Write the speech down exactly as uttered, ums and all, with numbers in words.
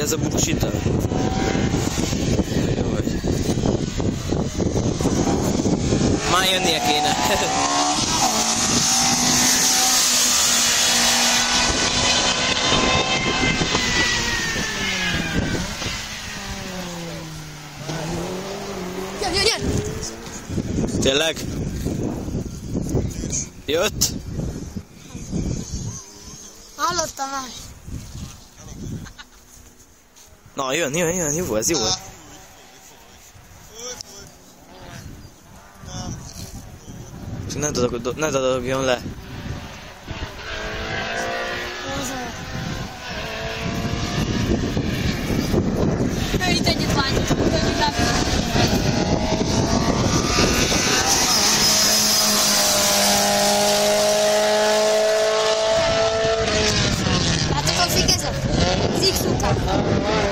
ez a buksita? Jó vagy. Már jönnie kéne. Jön, jön, jön! Tényleg? Jött? Hallottam már. Na, jön, jön, jön, jó, ez jó. Csak ne dadog, ne dadogjon le. Ő itt egyet ványítom, hogy látok a figezet? Az X után.